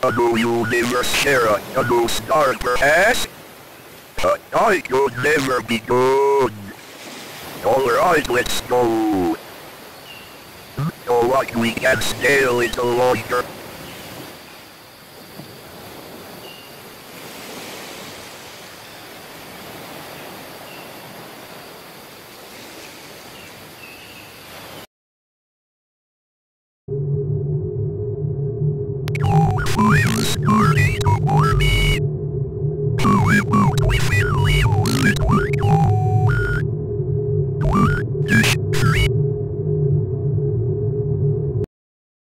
know you'll never share a no starter pass? The night will never be good. Alright, let's go. So what we can steal is a longer. Fire started.